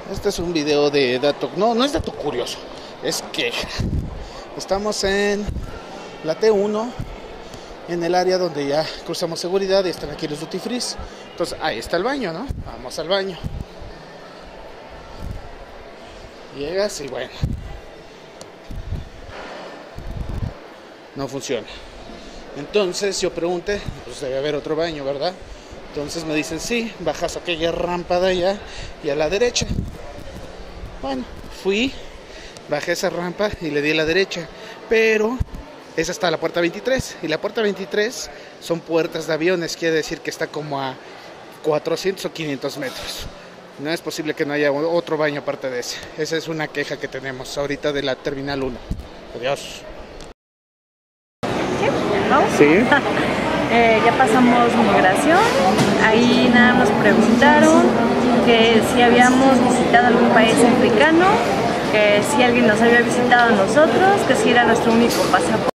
Este es un video de dato, no es dato curioso, es queja. Estamos en la T1, en el área donde ya cruzamos seguridad y están aquí los duty free. Entonces ahí está el baño, ¿no? Vamos al baño. Llegas y bueno, no funciona. Entonces yo pregunté, pues debe haber otro baño, ¿verdad? Entonces me dicen, sí, bajas aquella rampa de allá y a la derecha. Bueno, fui, bajé esa rampa y le di a la derecha, pero es hasta la puerta 23. Y la puerta 23 son puertas de aviones, quiere decir que está como a 400 o 500 metros. No es posible que no haya otro baño aparte de ese. Esa es una queja que tenemos ahorita de la Terminal 1. Adiós. ¿Vamos? Sí. Ya pasamos migración, ahí nada nos preguntaron que si habíamos visitado algún país africano, que si alguien nos había visitado a nosotros, que si era nuestro único pasaporte.